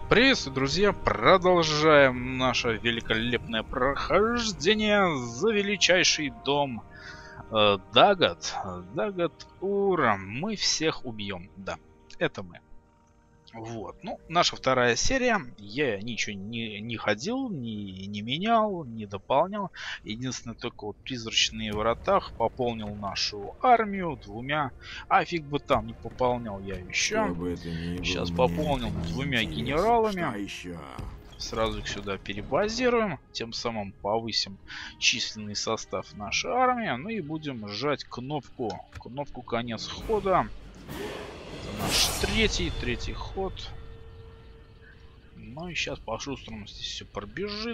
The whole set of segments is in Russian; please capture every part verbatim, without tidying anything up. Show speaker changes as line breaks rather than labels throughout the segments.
Приветствую, друзья! Продолжаем наше великолепное прохождение за величайший дом э, Дагат. Дагат Ура. Мы всех убьем. Да, это мы. Вот. Ну, наша вторая серия. Я ничего не, не ходил, не, не менял, не дополнял. Единственное, только вот призрачные врата пополнил нашу армию двумя. А фиг бы там, не пополнял я еще. Сейчас пополнил двумя генералами. Сразу их сюда перебазируем. Тем самым повысим численный состав нашей армии. Ну и будем сжать кнопку. Кнопку конец хода. Это наш третий, третий ход. Ну и сейчас по-шустрому здесь все пробежит.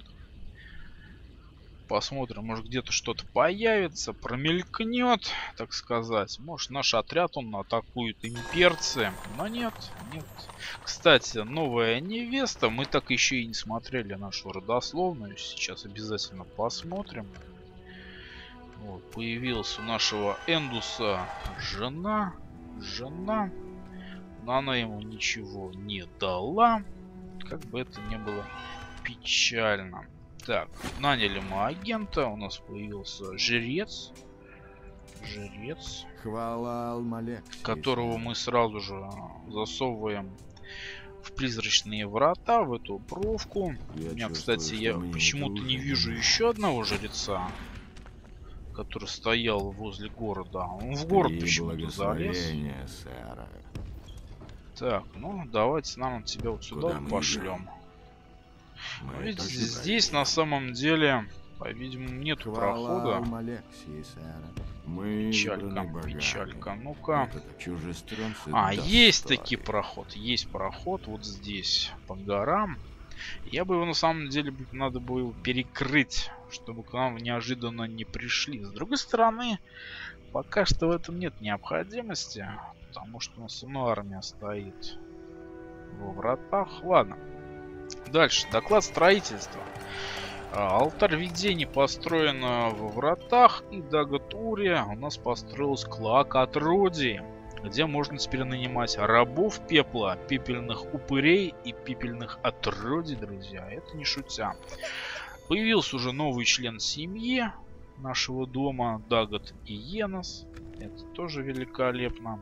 Посмотрим, может где-то что-то появится, промелькнет, так сказать. Может наш отряд он атакует имперцы. Но нет, нет. Кстати, новая невеста. Мы так еще и не смотрели нашу родословную. Сейчас обязательно посмотрим. Вот, появилась у нашего Эндуса жена. Жена. Но она ему ничего не дала. Как бы это ни было печально. Так, наняли мы агента. У нас появился жрец. Жрец.
Хвала Алмалек,
которого мы сразу же засовываем в призрачные врата, в эту бровку.
Я
У меня,
чувствую,
кстати,
что
я
мы
почему-то не
дружим.
вижу еще одного жреца, который стоял возле города. Он в город
И
почему-то залез.
благословение, сэра.
Так, ну давайте нам тебя вот сюда
Куда мы
пошлем.
Мы
Но ведь
точно
здесь
правильно
на самом деле, по-видимому, нету
Хвала
прохода.
Алмалек, сей, сэра. Мы
Печалька,
избраны богами.
печалька. Ну-ка.
Этот чужестранцы
А, есть
достали.
таки проход. Есть проход вот здесь, по горам. Я бы его на самом деле надо было перекрыть, чтобы к нам неожиданно не пришли. С другой стороны, пока что в этом нет необходимости, потому что у нас равно армия стоит во вратах. Ладно. Дальше. Доклад строительства. А, алтарь видений построен во вратах, и в Дагат-Уре у нас построилась клоака отродий, где можно теперь нанимать рабов пепла, пепельных упырей и пепельных отродий, друзья. Это не шутя. Появился уже новый член семьи нашего дома, Дагат и Енос. Это тоже великолепно.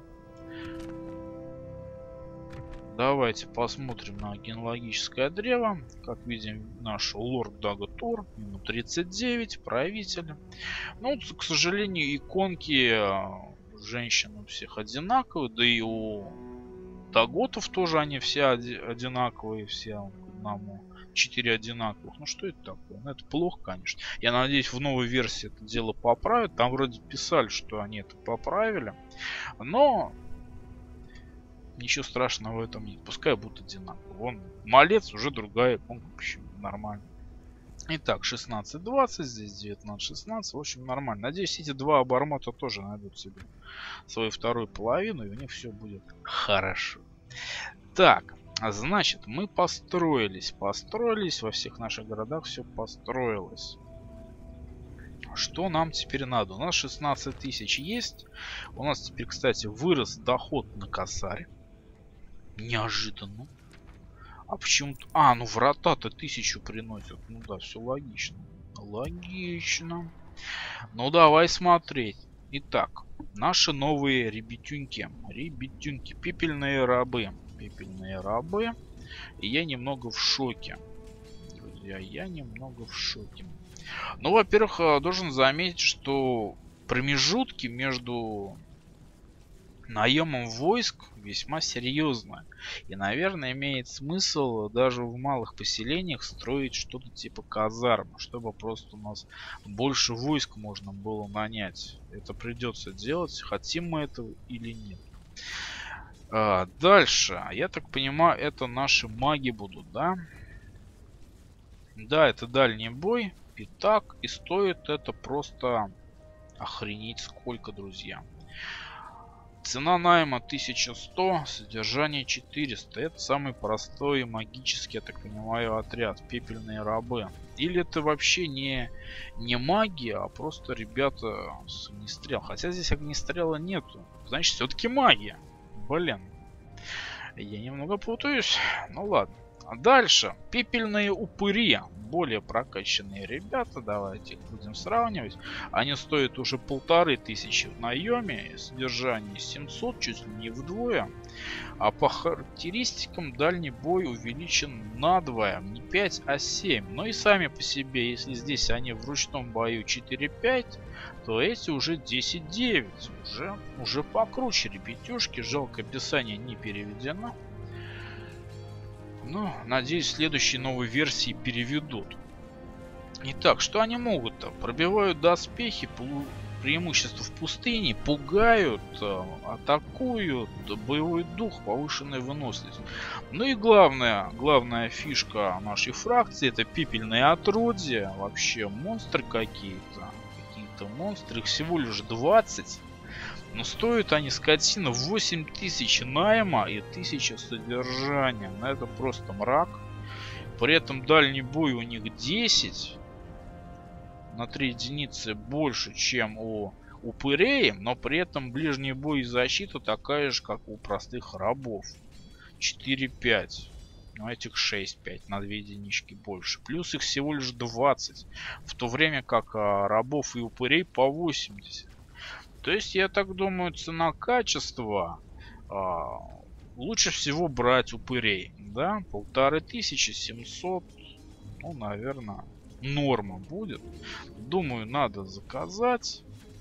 Давайте посмотрим на генеалогическое древо. Как видим, наш лорд Дагат-Ур, ему тридцать девять, правитель. Ну, к сожалению, иконки женщин у всех одинаковые, да и у Даготов тоже они все одинаковые, все к одному. Четыре одинаковых. Ну что это такое? Ну это плохо, конечно. Я надеюсь, в новой версии это дело поправят. Там вроде писали, что они это поправили. Но ничего страшного в этом нет. Пускай будут одинаковые. Вон малец, уже другая иконка. Почему? Нормально. Итак, шестнадцать двадцать. Здесь девятнадцать шестнадцать. В общем, нормально. Надеюсь, эти два обормота тоже найдут себе свою вторую половину. И у них все будет хорошо. Так. Значит, мы построились. Построились. Во всех наших городах все построилось. Что нам теперь надо? У нас шестнадцать тысяч есть. У нас теперь, кстати, вырос доход на косарь. Неожиданно. А почему-то... А, ну врата-то тысячу приносят. Ну да, все логично. Логично. Ну давай смотреть. Итак, наши новые ребятюньки. Ребятюньки. Пепельные рабы. Пепельные рабы. И я немного в шоке. Друзья, я немного в шоке. Ну, во-первых, должен заметить, что промежутки между наемом войск весьма серьезные. И, наверное, имеет смысл даже в малых поселениях строить что-то типа казарм, чтобы просто у нас больше войск можно было нанять. Это придется делать, хотим мы этого или нет. А, дальше, я так понимаю, это наши маги будут, да? Да, это дальний бой. Итак, и стоит это просто охренеть сколько, друзья. Цена найма тысяча сто, содержание четыреста. Это самый простой магический, я так понимаю, отряд. Пепельные рабы. Или это вообще не, не магия, а просто ребята с огнестрел. Хотя здесь огнестрела нету. Значит, все-таки магия. Блин. Я немного путаюсь. Ну ладно. Дальше. Пепельные упыри. Более прокачанные ребята. Давайте их будем сравнивать. Они стоят уже полторы тысячи в наеме. Содержание семьсот, чуть ли не вдвое. А по характеристикам дальний бой увеличен надвое. Не пять, а семь. Но и сами по себе, если здесь они в ручном бою четыре пять, то эти уже десять девять. Уже, уже покруче ребятюшки. Жалко, описание не переведено. Ну, надеюсь, в следующей новой версии переведут. Итак, что они могут-то? Пробивают доспехи, преимущество в пустыне, пугают, атакуют, боевой дух, повышенная выносливость. Ну и главная, главная фишка нашей фракции — это пепельные отродья. Вообще монстры какие-то. Какие-то монстры. Их всего лишь двадцать. Но стоят они, скотина, восемь тысяч найма и тысяча содержания. Ну, это просто мрак. При этом дальний бой у них десять. На три единицы больше, чем у упырей. Но при этом ближний бой и защита такая же, как у простых рабов. четыре пять. Ну, этих шесть пять. На две единички больше. Плюс их всего лишь двадцать. В то время как а, рабов и упырей по восемьдесят. То есть, я так думаю, цена-качество а, лучше всего брать упырей. Да, полторы тысячи семьсот. Ну, наверное, норма будет. Думаю, надо заказать.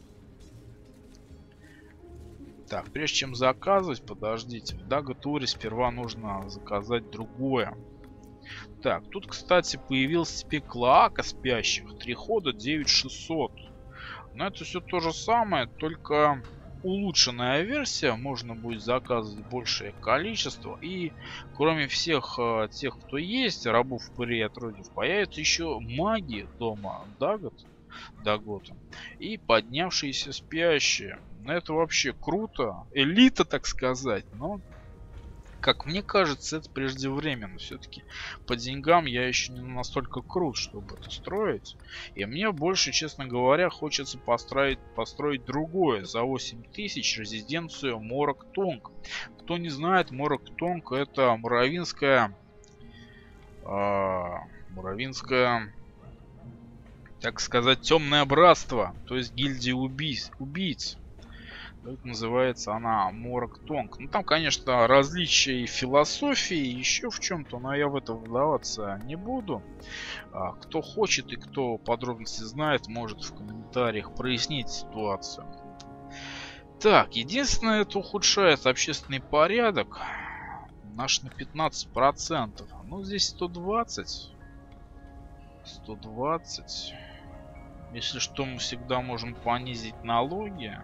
Так, прежде чем заказывать, подождите. В Дагатуре сперва нужно заказать другое. Так, тут, кстати, появился себе Клоака спящих. Три хода, девять шестьсот. Но это все то же самое, только улучшенная версия. Можно будет заказывать большее количество. И кроме всех э, тех, кто есть, рабов, упырей, отродьев, появятся еще маги дома Дагот, Дагота. И поднявшиеся спящие. Это вообще круто. Элита, так сказать. Но, как мне кажется, это преждевременно. Все-таки по деньгам я еще не настолько крут, чтобы это строить. И мне больше, честно говоря, хочется построить, построить другое. За восемь тысяч резиденцию Морок-Тонг. Кто не знает, Морок-Тонг — это муравинская... Э, муравинская... так сказать, темное братство. То есть гильдия убийц. убийц. Так называется она Морок-Тонг. Ну там, конечно, различия и в философии, и еще в чем-то, но я в это вдаваться не буду. А, кто хочет и кто подробности знает, может в комментариях прояснить ситуацию. Так, единственное, это ухудшает общественный порядок. Наш на пятнадцать процентов. Ну, здесь сто двадцать. сто двадцать. Если что, мы всегда можем понизить налоги.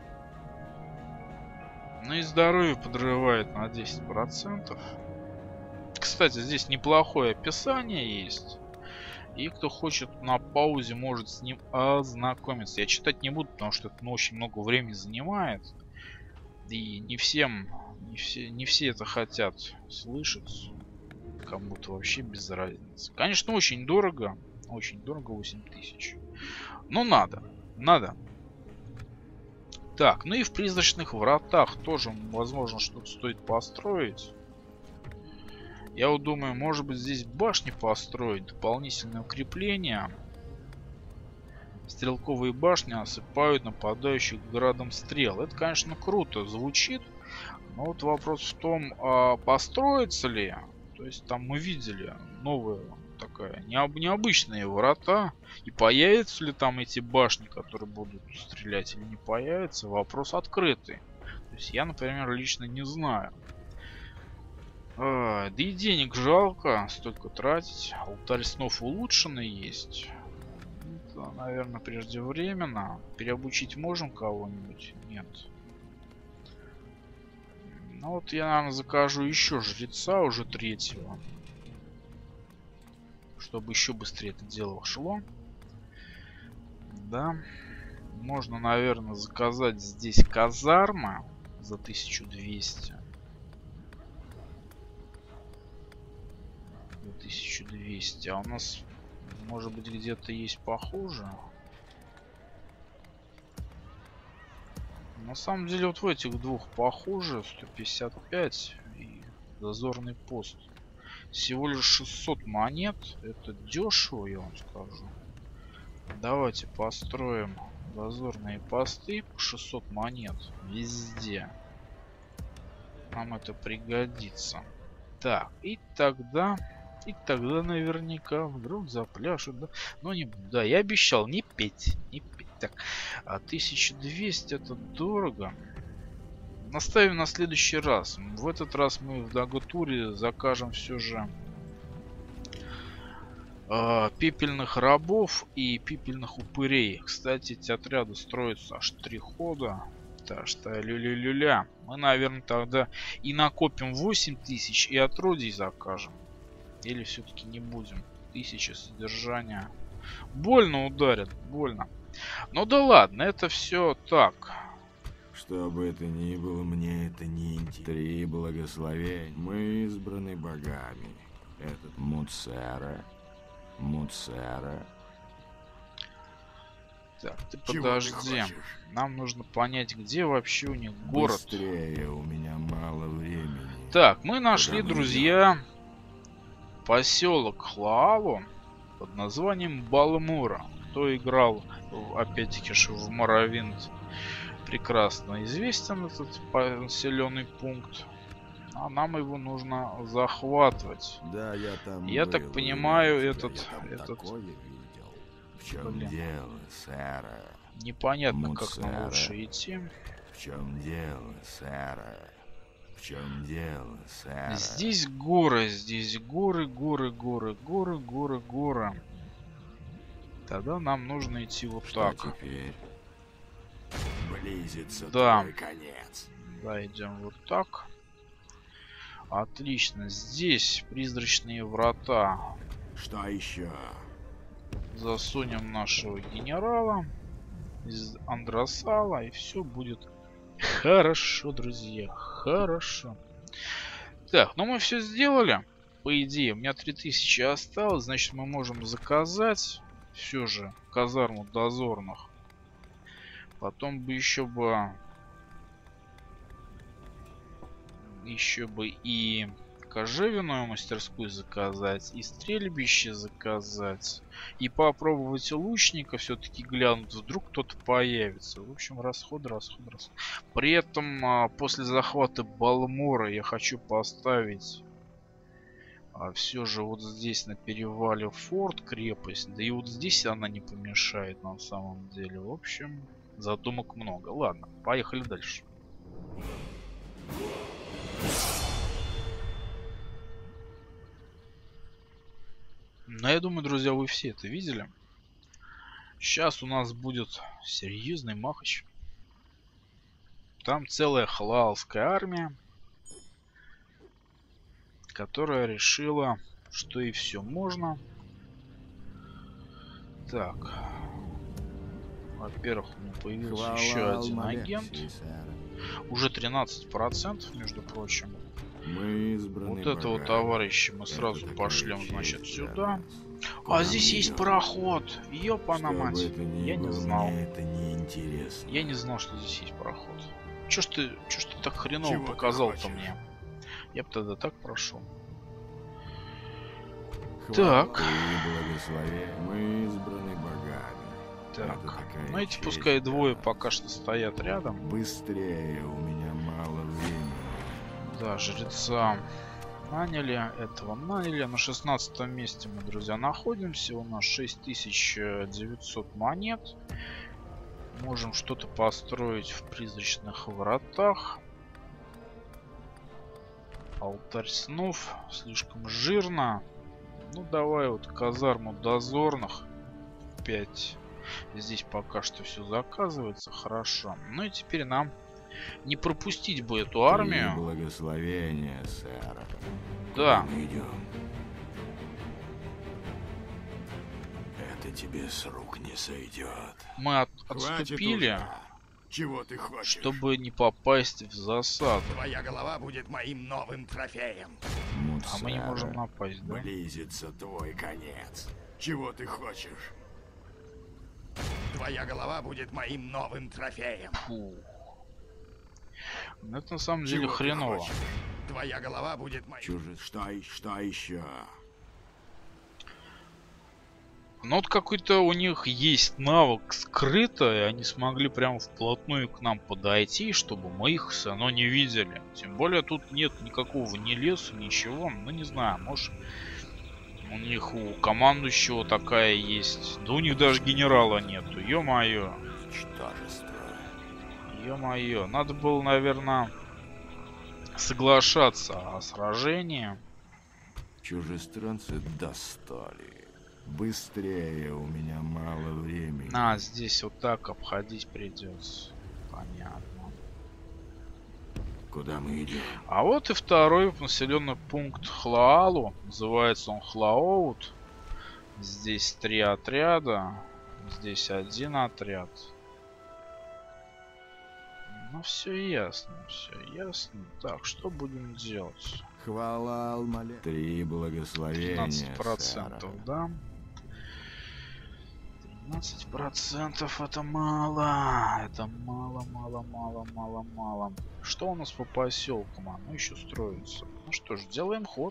Ну и здоровье подрывает на десять процентов. Кстати, здесь неплохое описание есть. И кто хочет на паузе, может с ним ознакомиться. Я читать не буду, потому что это ну, очень много времени занимает. И не всем, не все, не все это хотят слышать. Кому-то вообще без разницы. Конечно, очень дорого. Очень дорого, восемь тысяч. Но надо. Надо. Так, ну и в призрачных вратах тоже, возможно, что-то стоит построить. Я вот думаю, может быть, здесь башни построить, дополнительное укрепление. Стрелковые башни осыпают нападающих градом стрел. Это, конечно, круто звучит. Но вот вопрос в том, а построится ли. То есть там мы видели новые такая необ необычные врата. И появятся ли там эти башни, которые будут стрелять, или не появятся, вопрос открытый. То есть я, например, лично не знаю. А, да и денег жалко столько тратить. Алтарь снов улучшенный есть. Это, наверное, преждевременно. Переобучить можем кого-нибудь? Нет. Ну вот я, наверное, закажу еще жреца, уже третьего. Чтобы еще быстрее это дело шло. Да. Можно, наверное, заказать здесь казармы за тысячу двести. За тысячу двести. А у нас, может быть, где-то есть похуже. На самом деле, вот в этих двух похоже. сто пятьдесят пять и дозорный пост. Всего лишь шестьсот монет. Это дешево, я вам скажу. Давайте построим дозорные посты по шестьсот монет везде. Нам это пригодится. Так, и тогда... И тогда наверняка вдруг запляшут, да? Но не буду. Да, я обещал не петь. Не петь. Так, а тысяча двести это дорого. Наставим на следующий раз. В этот раз мы в Даготуре закажем все же э, пепельных рабов и пепельных упырей. Кстати, эти отряды строятся аж три хода. Так что люля-люля. Мы, наверное, тогда и накопим восемь тысяч и отродий закажем. Или все-таки не будем? Тысяча содержания. Больно ударят, больно. Ну да ладно, это все так.
Что бы это ни было, мне это не интересно. Три благословения. Мы избраны богами. Этот Муцера. Муцера.
Так, ты подожди. Нам нужно понять, где вообще у них город.
Быстрее, у меня мало времени.
Так, мы нашли, друзья, поселок Хлаалу под названием Балмура. Кто играл, опять-таки, в Моровинд, прекрасно известен этот населенный пункт. А нам его нужно захватывать.
Да, я там
Я
был,
так понимаю,
я
этот...
там
этот...
такое видел. В чем
Блин.
дело, сэра?
Непонятно, как
Муцера.
нам лучше идти.
В чем дело, сэра? В чем дело, сэра?
Здесь горы, здесь горы, горы, горы, горы, горы, горы. Тогда нам нужно идти вот
Что
так.
теперь? Близится
Да.
твой конец.
Да, идем вот так. Отлично. Здесь призрачные врата.
Что еще?
Засунем нашего генерала из Андросала, и все будет хорошо, друзья. Хорошо. Так, ну мы все сделали. По идее, у меня три тысячи осталось. Значит, мы можем заказать все же казарму дозорных. Потом бы еще бы... Еще бы и кожевенную мастерскую заказать, и стрельбище заказать, и попробовать лучника все-таки глянуть, вдруг кто-то появится. В общем, расход, расход, расход. При этом а, после захвата Балмора я хочу поставить а, все же вот здесь на перевале форт, крепость, да и вот здесь она не помешает на самом деле. В общем, задумок много. Ладно, поехали дальше. Но я думаю, друзья, вы все это видели. Сейчас у нас будет серьезный махач. Там целая хлаалская армия, которая решила, что и все можно. Так. Во-первых, у меня появился
Хвала
еще один
Алмалексии,
агент.
сэра.
Уже тринадцать процентов, между прочим.
Мы избраны
Вот этого
богами.
товарища мы
Это
сразу
такая
пошлем,
честь
значит,
для
сюда.
нас.
А
Куда
здесь
мы
есть
идем?
пароход. Ёпана
Что бы
мать.
это ни
Я не
было,
знал.
мне это не интересно.
Я не знал, что здесь есть пароход. Чё ж ты, чё ж ты так хреново
Чего ты
показал-то
хочешь?
мне? Я бы тогда так прошел.
Хвала
Так.
и благословение. Мы избраны богами. Это
Так.
такая
Ну эти
честь
пускай
для
двое
нас.
пока что стоят рядом.
Быстрее, у меня мало времени.
Да, жреца наняли, этого наняли. На шестнадцатом месте мы, друзья, находимся. У нас шесть тысяч девятьсот монет. Можем что-то построить в призрачных вратах. Алтарь снов. Слишком жирно. Ну давай вот казарму дозорных. пять. Здесь пока что все заказывается. Хорошо. Ну и теперь нам не пропустить бы эту армию.
Три благословения, сэра.
Да.
Куда мы идем? Это тебе с рук не сойдет.
Мы от-
Хватит
отступили,
уже. Чего ты хочешь?
чтобы не попасть в засаду.
Твоя голова будет моим новым трофеем.
А мы не
Муцера,
можем напасть, да?
Близится твой конец. Чего ты хочешь?
Твоя голова будет моим новым трофеем.
Фу. Ну, это на самом деле
Чего ты
хреново.
хочешь?
Твоя голова будет моим...
Чужие... Что, и- что еще?
Ну вот какой-то у них есть навык скрыто, и они смогли прям вплотную к нам подойти, чтобы мы их все равно не видели. Тем более тут нет никакого ни леса, ничего. Ну не знаю, может у них у командующего такая есть. Да у них даже генерала нету. Ё-моё.
Ничтожество.
Ё-моё. Надо было, наверное, соглашаться о сражении.
Чужестранцы достали. Быстрее, у меня мало времени.
А, здесь вот так обходить придется. Понятно.
Куда мы идем?
А вот и второй населенный пункт Хлаалу. Называется он Хлаоут. Здесь три отряда. Здесь один отряд. Ну все ясно, все ясно. Так, что будем делать?
Хвала Алмале. Три благословения,
тринадцать процентов,
сэра.
да? тринадцать процентов это мало. Это мало, мало, мало, мало, мало. Что у нас по поселкам? Оно еще строится. Ну что ж, делаем ход.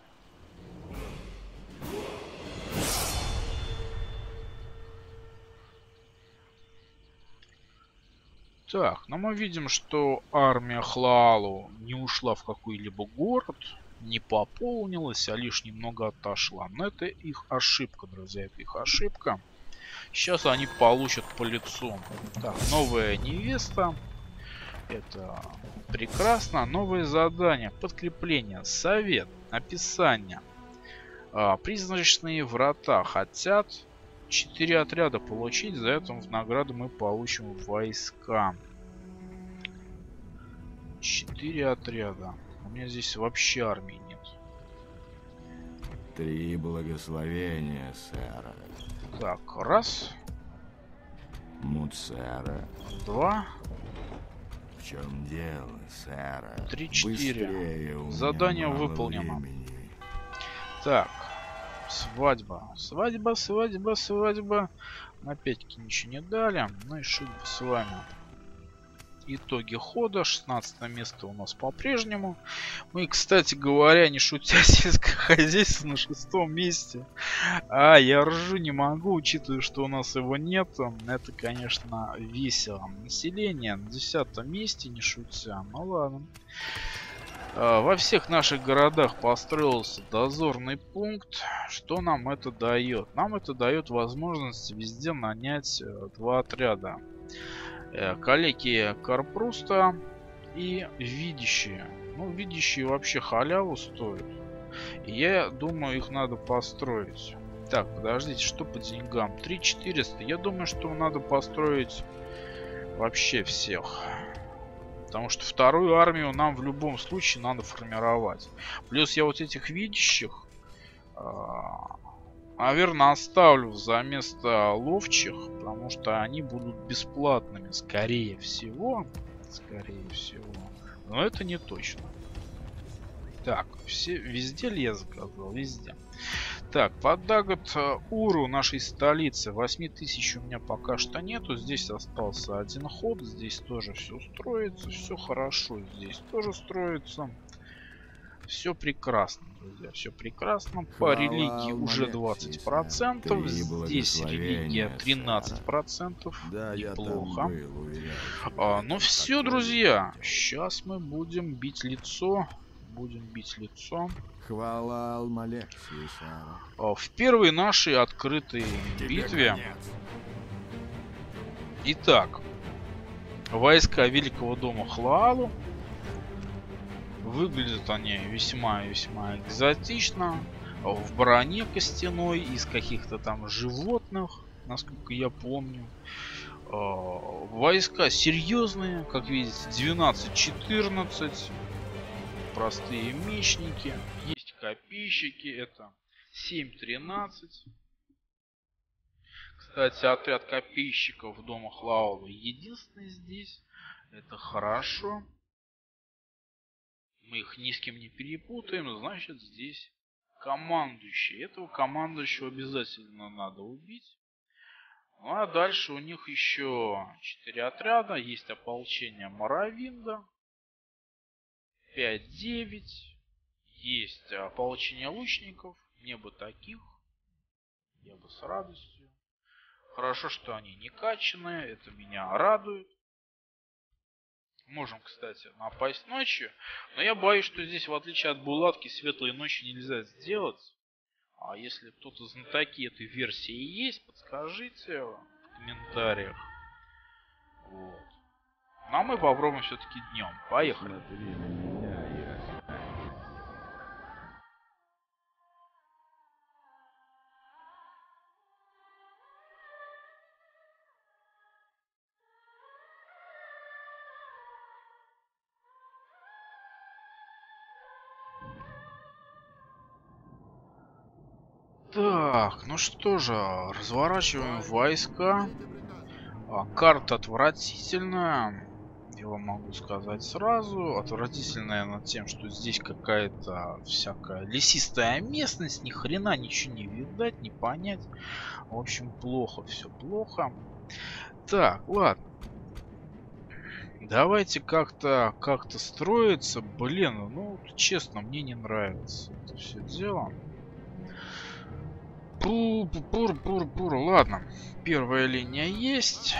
Так, но мы видим, что армия Хлаалу не ушла в какой-либо город, не пополнилась, а лишь немного отошла. Но это их ошибка, друзья, это их ошибка. Сейчас они получат по лицу. Так, новая невеста. Это прекрасно. Новые задания, подкрепление, совет, описание. А, призрачные врата хотят четыре отряда получить. За это в награду мы получим войска. четыре отряда. У меня здесь вообще армии нет.
Три благословения, сэра.
Так, раз,
Муцера.
два,
В чем дело, сэра?
три, четыре.
Быстрее, у меня
Задание
мало
выполнено.
времени.
Так, свадьба. Свадьба, свадьба, свадьба. Опять-таки ничего не дали. Ну и шут бы с вами. Итоги хода. шестнадцатое место у нас по-прежнему. Мы, кстати говоря, не шутя, сельское хозяйство на шестом месте. А, я ржу не могу, учитывая, что у нас его нет. Это, конечно, весело. Население на десятом месте, не шутя. Ну ладно. Во всех наших городах построился дозорный пункт. Что нам это дает? Нам это дает возможность везде нанять два отряда. Калеки Карпруста и видящие. Ну, видящие вообще халяву стоят. И я думаю, их надо построить. Так, подождите, что по деньгам? три четыреста. Я думаю, что надо построить вообще всех. Потому что вторую армию нам в любом случае надо формировать. Плюс я вот этих видящих, наверное, оставлю за место ловчих. Потому что они будут бесплатными, скорее всего. Скорее всего. Но это не точно. Так, все, везде ли я заказал? Везде. Так, под Дагат Уру, нашей столицы, восемь тысяч у меня пока что нету. Здесь остался один ход. Здесь тоже все строится. Все хорошо. Здесь тоже строится. Все прекрасно, друзья. Все прекрасно. По
Хвала
религии уже
Алмалексии,
двадцать процентов.
Три
Здесь религия
благословения,
тринадцать процентов.
Да, я там
Неплохо.
был, уверяю тебя,
А, ну
это
все,
такое
друзья.
дело.
Сейчас мы будем бить лицо. Будем бить лицо.
Хвала Алмалексии, сэра.
А, в первой нашей открытой
Тебе
битве.
конец.
Итак, войска Великого дома Хлаалу. Выглядят они весьма-весьма экзотично. В броне костяной, из каких-то там животных, насколько я помню. Войска серьезные, как видите, двенадцать четырнадцать. Простые мечники. Есть копейщики, это семь тринадцать. Кстати, отряд копейщиков дома Хлаалу единственный здесь. Это хорошо. Мы их ни с кем не перепутаем. Значит, здесь командующий. Этого командующего обязательно надо убить. Ну а дальше у них еще четыре отряда. Есть ополчение Моровинда. пять-девять. Есть ополчение лучников. Мне бы таких. Я бы с радостью. Хорошо, что они не качаные. Это меня радует. Можем, кстати, напасть ночью. Но я боюсь, что здесь, в отличие от Булатки, светлые ночи нельзя сделать. А если кто-то знатоки этой версии есть, подскажите в комментариях. Вот. Ну а мы попробуем все-таки днем. Поехали.
Смотри на меня, я.
Так, ну что же, разворачиваем войска. А, карта отвратительная. Я вам могу сказать сразу. Отвратительная над тем, что здесь какая-то всякая лесистая местность. Ни хрена ничего не видать, не понять. В общем, плохо, все плохо. Так, ладно. Давайте как-то как-то строиться. Блин, ну, честно, мне не нравится это все дело. Пур-пур-пур-пур. Ладно. Первая линия есть.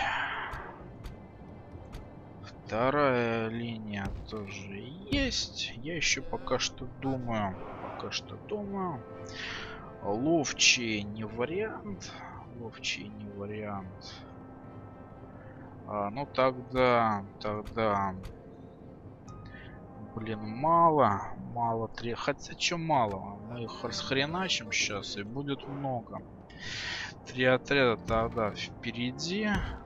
Вторая линия тоже есть. Я еще пока что думаю. Пока что думаю. Ловчий не вариант. Ловчий не вариант. А, ну тогда... Тогда... Блин, мало. Мало три. Хотя что мало? Мы их расхреначим сейчас и будет много. Три отряда тогда впереди.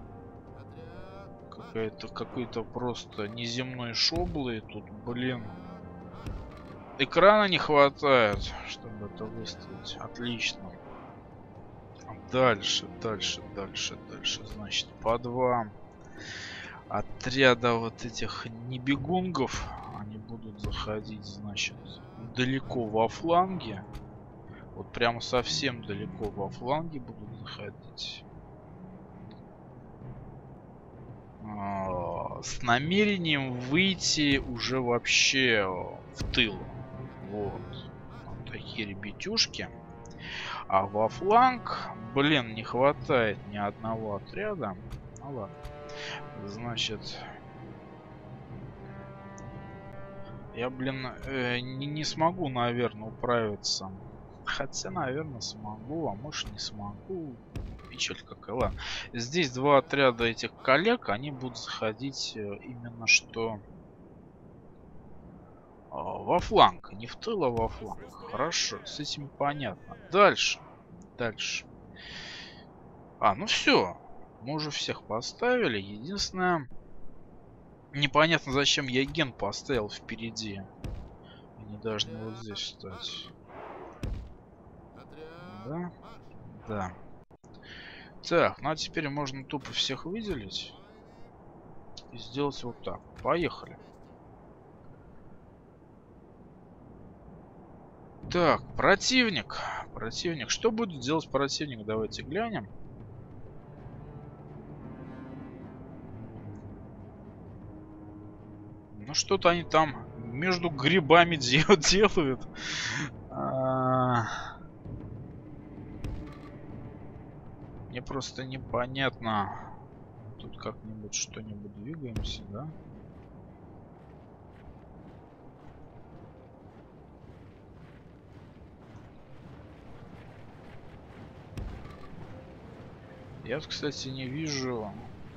Какой-то какой-то просто неземной шоблы. Тут, блин. Экрана не хватает, чтобы это выставить. Отлично. Дальше, дальше, дальше, дальше. Значит, по два отряда вот этих небегунгов. Они будут заходить, значит, далеко во фланге. Вот прямо совсем далеко во фланге будут заходить. А, с намерением выйти уже вообще в тыл. Вот. Вот такие ребятюшки. А во фланг, блин, не хватает ни одного отряда. Ну ладно. Значит... Я, блин, э, не, не смогу, наверное, управиться. Хотя, наверное, смогу, а может не смогу. Печаль какая. Ладно. Здесь два отряда этих коллег, они будут заходить именно что во фланг. Не в тыл, а во фланг. Хорошо, с этим понятно. Дальше. Дальше. А, ну все. Мы уже всех поставили. Единственное... Непонятно, зачем я ген поставил впереди. Они должны вот здесь встать. Да? Да. Так, ну а теперь можно тупо всех выделить. И сделать вот так. Поехали. Так, противник. Противник. Что будет делать противник? Давайте глянем. Ну что-то они там между грибами делают. Мне просто непонятно. Тут как-нибудь что-нибудь двигаемся, да? Я, кстати, не вижу.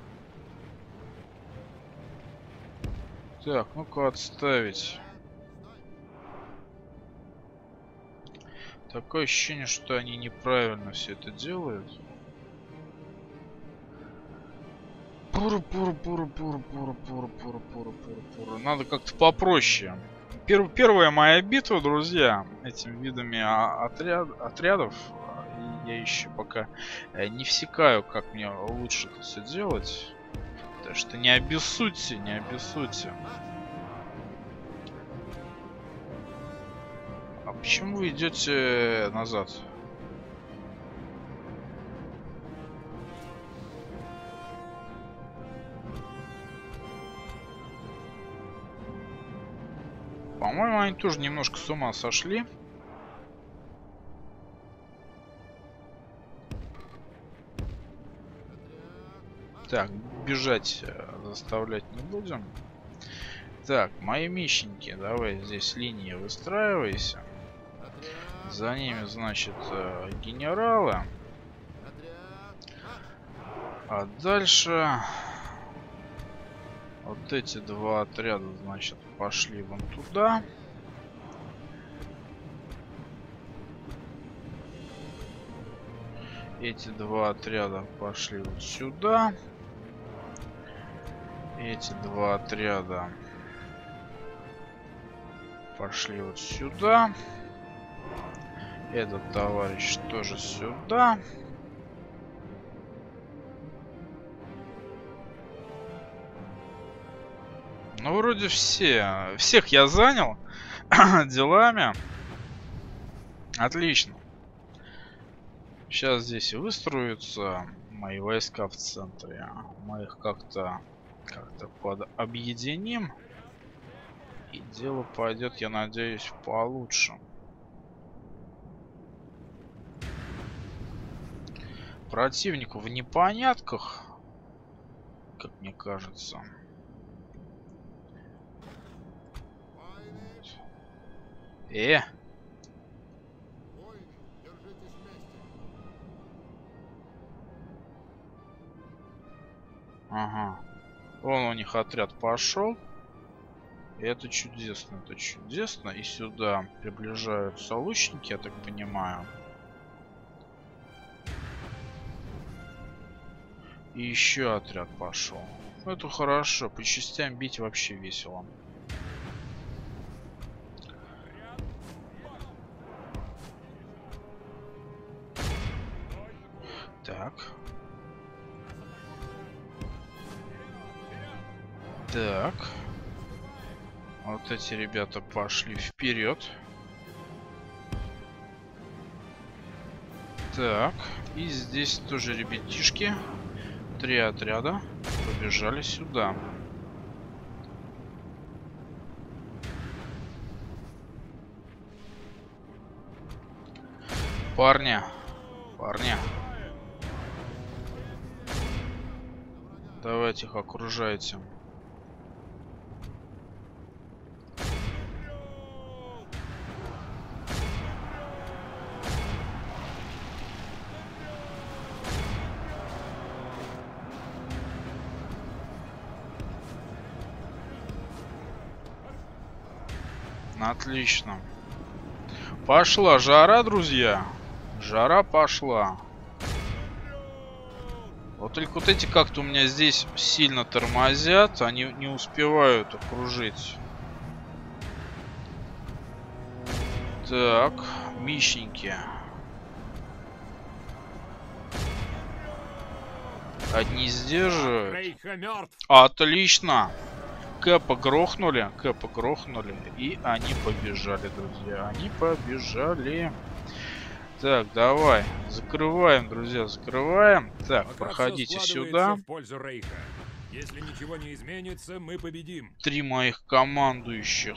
Так, ну-ка отставить. Такое ощущение, что они неправильно все это делают. Пур-пур-пур-пур-пур-пур-пур-пур-пур-пур. Надо как-то попроще. Пер первая моя битва, друзья, этими видами отряд отрядов. Я еще пока не всекаю, как мне лучше это все делать. Так что не обессудьте, не обессудьте. А почему вы идете назад? По-моему, они тоже немножко с ума сошли. Так, бежать заставлять не будем. Так, мои мищеньки, давай здесь линии выстраивайся. За ними, значит, генералы. А дальше вот эти два отряда, значит, пошли вон туда. Эти два отряда пошли вот сюда. Эти два отряда пошли вот сюда. Этот товарищ тоже сюда. Ну, вроде все. Всех я занял делами. Отлично. Сейчас здесь выстроятся мои войска в центре. Мы их как-то как-то подобъединим. И дело пойдет, я надеюсь, получше. Противник в непонятках, как мне кажется. Э! Ага. Вон у них отряд пошел. И это чудесно, это чудесно. И сюда приближаются лучники, я так понимаю. И еще отряд пошел. Это хорошо. По частям бить вообще весело. Так. Так. Вот эти ребята пошли вперед. Так. И здесь тоже ребятишки. Три отряда побежали сюда. Парни. Парни. Давайте их окружайте. Отлично. Пошла жара, друзья. Жара пошла. Вот только вот эти как-то у меня здесь сильно тормозят. Они не успевают окружить. Так, мищеньки. Одни сдерживают. Отлично. Кэпа грохнули, Кэпа грохнули, и они побежали, друзья. Они побежали. Так, давай, закрываем, друзья, закрываем. Так, пока проходите сюда.
В пользу Рейха. Если ничего не изменится, мы победим.
Три моих командующих.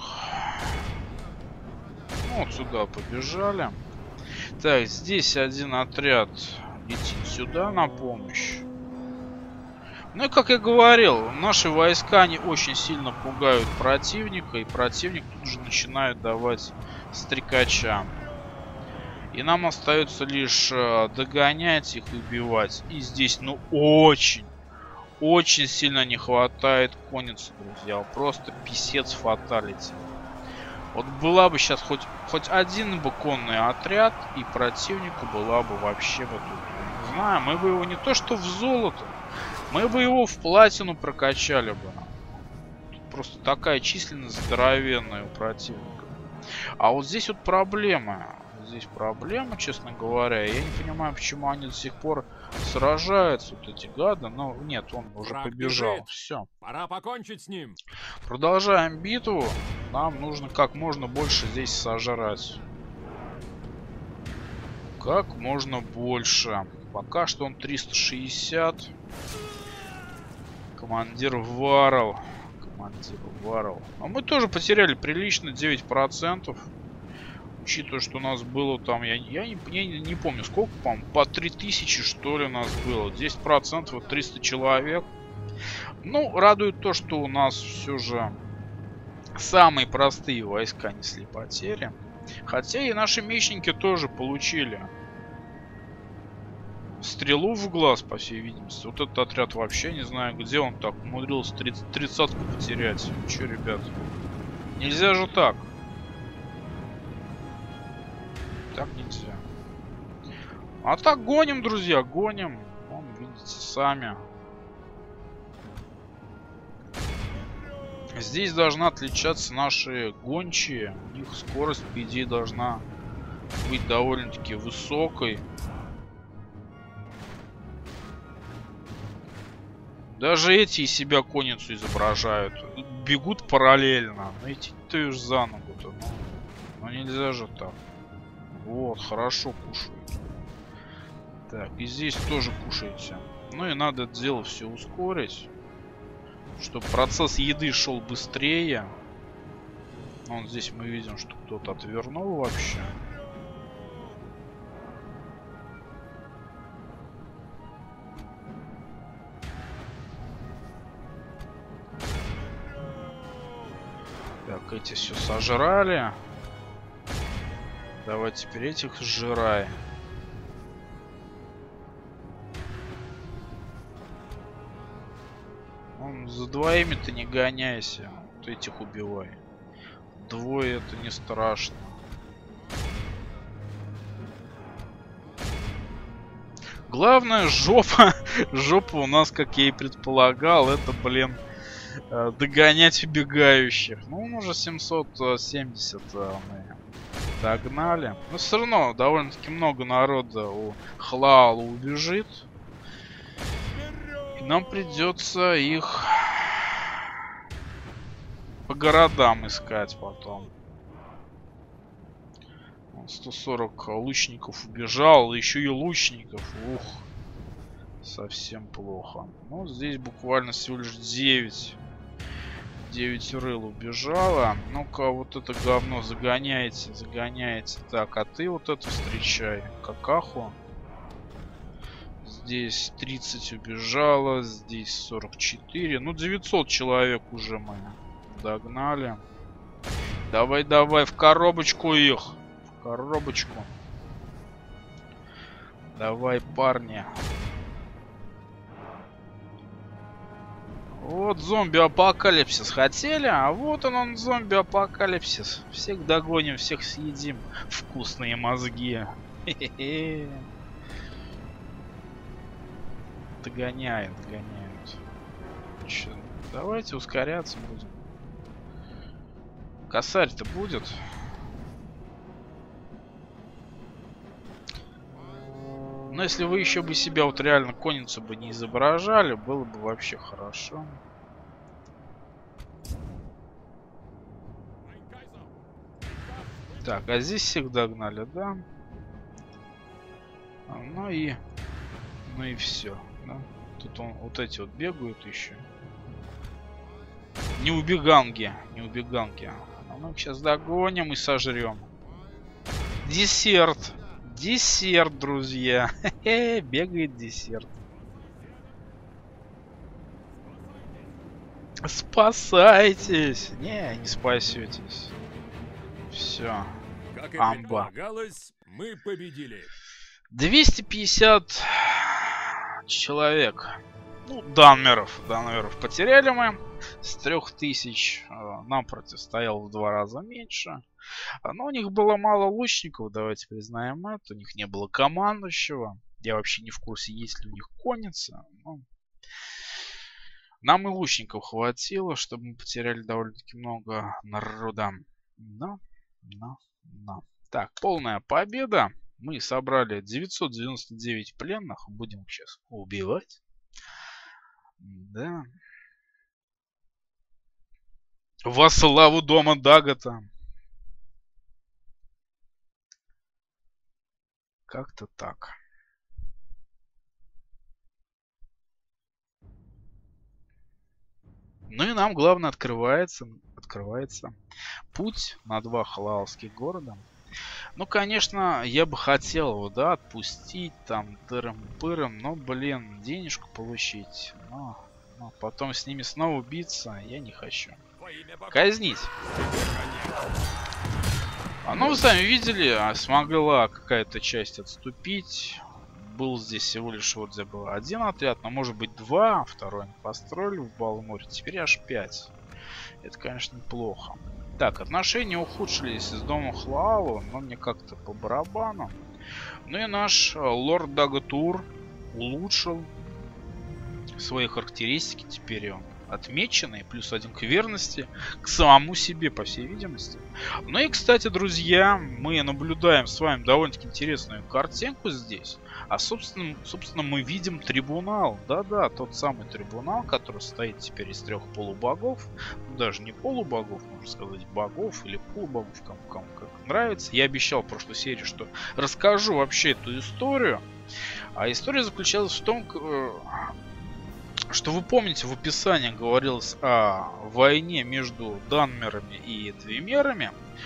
Вот сюда побежали. Так, здесь один отряд летит сюда на помощь. Ну и как я говорил, наши войска, они очень сильно пугают противника, и противник тут же начинает давать стрекача. И нам остается лишь догонять их и убивать. И здесь, ну, очень, очень сильно не хватает конницы, друзья. Просто писец фаталити. Вот была бы сейчас хоть, хоть один бы конный отряд, и противнику была бы вообще бы тут, не знаю, мы бы его не то что в золото, мы бы его в платину прокачали бы. Тут просто такая численность здоровенная у противника. А вот здесь вот проблема. Здесь проблема, честно говоря. Я не понимаю, почему они до сих пор сражаются, вот эти гады. Но нет, он уже
Враг
побежал. Все.
Пора покончить с ним.
Продолжаем битву. Нам нужно как можно больше здесь сожрать. Как можно больше. Пока что он триста шестьдесят. Командир Варл. Командир Варвар. А мы тоже потеряли прилично девять процентов. Учитывая, что у нас было там, я, я, не, я не помню сколько, по-моему, по три тысячи что ли у нас было. десять процентов, триста человек. Ну, радует то, что у нас все же самые простые войска несли потери. Хотя и наши мечники тоже получили стрелу в глаз, по всей видимости. Вот этот отряд вообще не знаю, где он так умудрился тридцатку потерять. Че, ребят? Нельзя же так. Так нельзя. А так гоним, друзья, гоним. Вон, видите, сами. Здесь должна отличаться наши гончие. У них скорость, по идее, должна быть довольно-таки высокой. Даже эти из себя конницу изображают. Бегут параллельно. Но эти ты уж за ногу-то. Ну, ну нельзя же так. Вот, хорошо кушают. Так, и здесь тоже кушаете. Ну и надо это дело все ускорить. Чтобы процесс еды шел быстрее. Вон здесь мы видим, что кто-то отвернул вообще. Так, эти все сожрали. Давай теперь этих сжирай. Он за двоими-то не гоняйся. Вот этих убивай. Двое это не страшно. Главное, жопа. Жопа у нас, как я и предполагал, это, блин, догонять убегающих. Ну, он уже семьсот семьдесят мы догнали. Но все равно довольно-таки много народа у Хлаала убежит. И нам придется их по городам искать потом. сто сорок лучников убежал, еще и лучников. Ух, совсем плохо. Ну, здесь буквально всего лишь девять. девять рыл убежало. Ну-ка, вот это говно загоняете, загоняете. Так, а ты вот это встречай. Какаху. Здесь тридцать убежало, здесь сорок четыре. Ну, девятьсот человек уже мы догнали. Давай, давай, в коробочку их. В коробочку. Давай, парни. Вот зомби-апокалипсис хотели, а вот он, он зомби-апокалипсис. Всех догоним, всех съедим. Вкусные мозги. Хе-хе-хе. Догоняет, догоняют. Че, давайте ускоряться будем. Косарь-то будет? Но если вы еще бы себя вот реально конницу бы не изображали, было бы вообще хорошо. Так, а здесь всех догнали, да? А, ну и... Ну и все. Да? Тут он, вот эти вот бегают еще. Не убеганги, не убеганги. А мы их сейчас догоним и сожрем. Десерт. Десерт, друзья. Хе-хе, бегает десерт. Спасайтесь. Не, не спасетесь. Все.
Как и
Амба.
предполагалось, мы победили.
двести пятьдесят человек. Ну, данмеров. Данмеров потеряли мы. С трех тысяч нам противостоял в два раза меньше. Но у них было мало лучников, давайте признаем это. У них не было командующего. Я вообще не в курсе, есть ли у них конница. Но... Нам и лучников хватило, чтобы мы потеряли довольно-таки много народа. Но, но, но. Так, полная победа. Мы собрали девятьсот девяносто девять пленных. Будем их сейчас убивать. Да. Во славу дома Дагота. Как-то так. Ну и нам, главное, открывается, открывается путь на два халаалских города. Ну, конечно, я бы хотел его, да, отпустить, там, тырым-пырым, но, блин, денежку получить. Но, но потом с ними снова биться я не хочу. Казнить. А ну, вы сами видели, смогла какая-то часть отступить. Был здесь всего лишь вот где был один отряд, но может быть два, второй построили в Балморе, теперь аж пять. Это, конечно, неплохо. Так, отношения ухудшились с домом Хлаалу, но мне как-то по барабану. Ну и наш лорд Дагатур улучшил свои характеристики, теперь он отмеченный, плюс один к верности, к самому себе, по всей видимости. Ну и, кстати, друзья, мы наблюдаем с вами довольно-таки интересную картинку здесь. А, собственно, собственно, мы видим трибунал. Да-да, тот самый трибунал, который состоит теперь из трех полубогов. Даже не полубогов, можно сказать, богов или полубогов, кому, кому как нравится. Я обещал в прошлой серии, что расскажу вообще эту историю. А история заключалась в том, что вы помните, в описании говорилось о войне между данмерами и двемерами.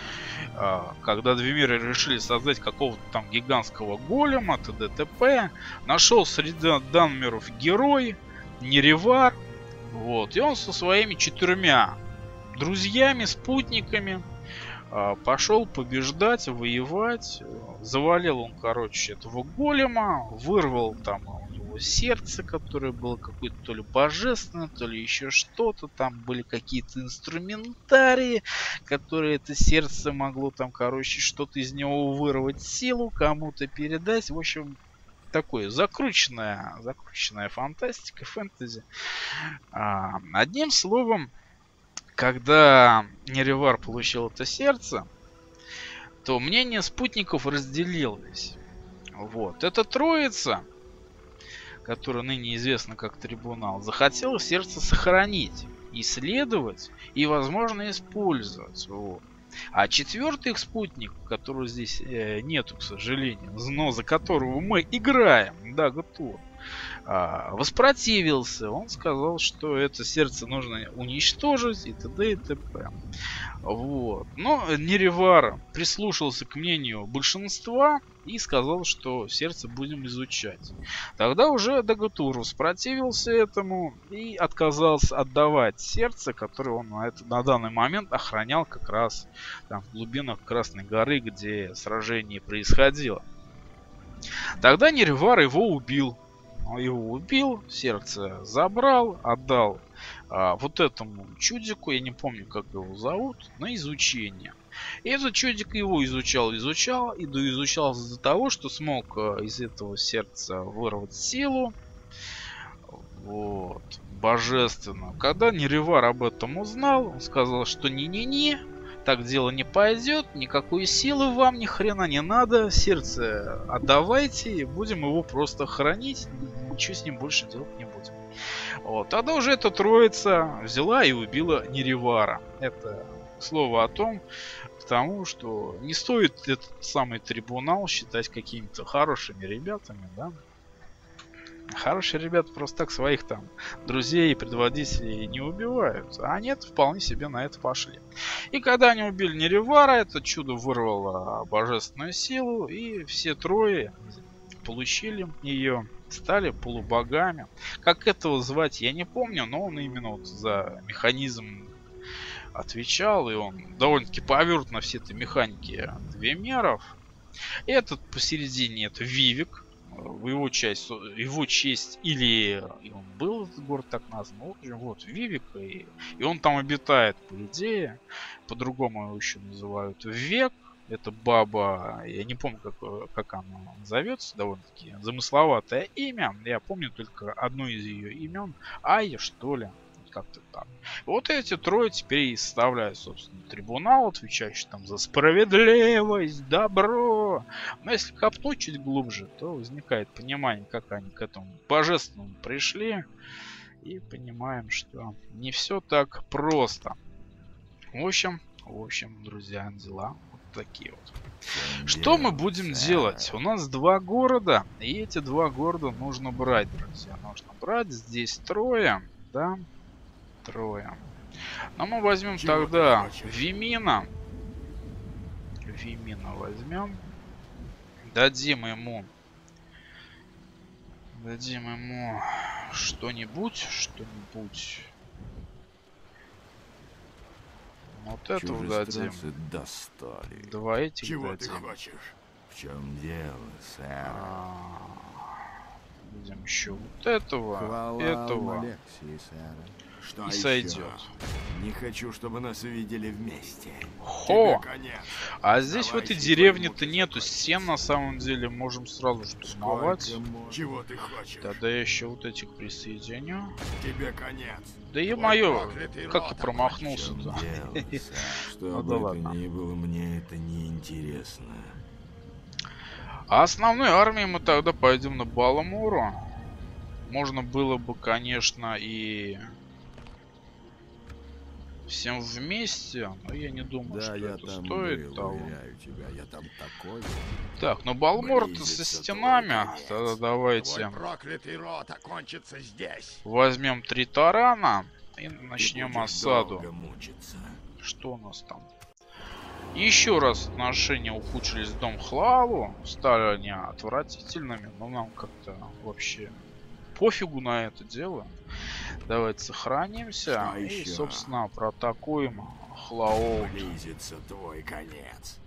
Когда двемеры решили создать какого-то там гигантского голема, т.д. т.п. Нашел среди данмеров герой, Неревар. Вот. И он со своими четырьмя друзьями, спутниками пошел побеждать, воевать. Завалил он, короче, этого голема, вырвал там его сердце, которое было какое-то то ли божественное, то ли еще что-то. Там были какие-то инструментарии, которые это сердце могло там, короче, что-то из него вырвать, силу кому-то передать. В общем, такое закрученная, закрученная фантастика, фэнтези. А, одним словом, когда Неревар получил это сердце, то мнение спутников разделилось. Вот. Эта троица, которая ныне известна как Трибунал, захотела сердце сохранить, исследовать и, возможно, использовать. Вот. А четвертый их спутник, которого здесь э, нету, к сожалению, но за которого мы играем, Дагатур, э, воспротивился. Он сказал, что это сердце нужно уничтожить и т.д. и т.п. Вот. Но Неревар прислушался к мнению большинства и сказал, что сердце будем изучать. Тогда уже Дагатур воспротивился этому и отказался отдавать сердце, которое он на, это, на данный момент охранял как раз там, в глубинах Красной горы, где сражение происходило. Тогда Неревар его убил. Его убил, сердце забрал, отдал а, вот этому чудику, я не помню, как его зовут, на изучение. И этот чудик его изучал, изучал, и доизучал из-за того, что смог а, из этого сердца вырвать силу. Вот. Божественно. Когда Неревар об этом узнал, он сказал, что не-не-не, так дело не пойдет, никакой силы вам ни хрена не надо, сердце отдавайте, будем его просто хранить, ничего с ним больше делать не будем. Вот. Тогда уже эта троица взяла и убила Неревара. Это слово о том, к тому, что не стоит этот самый трибунал считать какими-то хорошими ребятами, да. Хорошие ребята просто так своих там друзей и предводителей не убивают. А нет, вполне себе на это пошли. И когда они убили Неревара, это чудо вырвало божественную силу. И все трое получили ее, стали полубогами. Как этого звать, я не помню, но он именно вот за механизм отвечал. И он довольно-таки повернут на все эти механики двемеров. И этот посередине это Вивик. В его часть, его честь, или он был этот город так назван, вот Вивик, и, и он там обитает, по идее, по-другому его еще называют Век, это баба, я не помню, как, как она зовется, довольно-таки замысловатое имя, я помню только одно из ее имен, Айя, что ли, как-то так. Вот эти трое теперь и составляют, собственно, трибунал, отвечающий там за справедливость, добро. Но если копнуть чуть глубже, то возникает понимание, как они к этому божественному пришли. И понимаем, что не все так просто. В общем, в общем, друзья, дела вот такие вот. Что мы будем делать? У нас два города, и эти два города нужно брать, друзья. Нужно брать. Здесь трое, да. Трое. Но мы возьмем
Чего
тогда
ты хочешь?
Вимина. Вимина возьмем. Дадим ему. Дадим ему что-нибудь. Что-нибудь. Вот этого дадим.
Чужестранцы достали.
Два этих
Чего
дадим.
ты хочешь? В чем дело, сэр?
А, Дадим еще вот этого.
Хвала
этого.
Алексии, сэр. Что
И
еще?
сойдет.
Не хочу, чтобы нас увидели вместе.
Хо!
Тебе конец.
А здесь в
Давай,
этой
сидой,
деревне-то
мучайся,
нету
конец.
стен, на самом деле. Можем сразу штурмовать.
Сколько можно? Чего ты хочешь?
Тогда я еще вот этих присоединю.
Тебе конец.
Да е-мое,
проклятый
как
рот
ты
В
промахнулся-то?
чем дело, сэр? Что
Ну
бы
да
это
ладно.
ни было, мне это не интересно.
А основной армией мы тогда пойдем на Баламуру. Можно было бы, конечно, и всем вместе, но я не думаю,
Да,
что
я
это
там
стоит
был,
того.
уверяю тебя, я там такой.
Так, ну Балмор-то со
Близится
стенами.
твой конец.
Тогда
Твой
давайте
проклятый рот окончится здесь.
возьмем три тарана и
Ты
начнем
будешь
осаду.
долго мучиться.
Что у нас там? Еще раз отношения ухудшились в дом Хлаву. Стали они отвратительными, но нам как-то вообще пофигу на это дело. Давайте сохранимся
Что
и,
еще?
собственно, проатакуем Хлаоу.
Близится твой конец.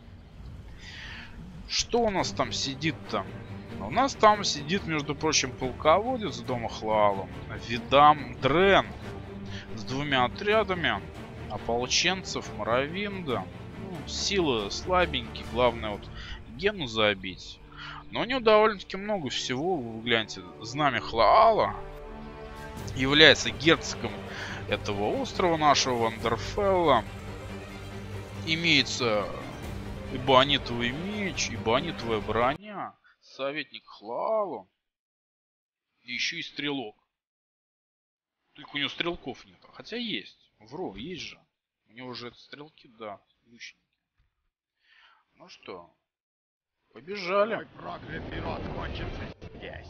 Что у нас там сидит-то? У нас там сидит, между прочим, полководец дома Хлаалу, Видам Дрен, с двумя отрядами ополченцев Моровинда. Ну, силы слабенькие, главное вот Гену забить. Но у него довольно-таки много всего. Вы гляньте, знамя Хлаала является герцогом этого острова нашего Вандерфелла. Имеется эбонитовый меч, эбонитовая броня, советник Хлаалу, и еще и стрелок. Только у него стрелков нет. Хотя есть. Вру, есть же. У него же это стрелки, да, лучники. Ну что, побежали.
Твой проклятый рот кончится здесь.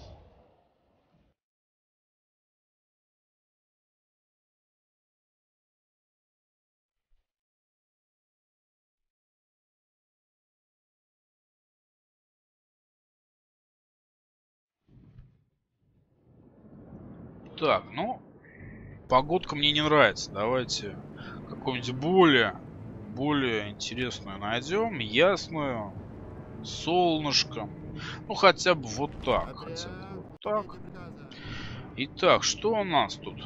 Так, ну, погодка мне не нравится. Давайте какую-нибудь более, более интересную найдем, ясную, солнышко. Ну, хотя бы вот так, хотя бы вот так. Итак, что у нас тут?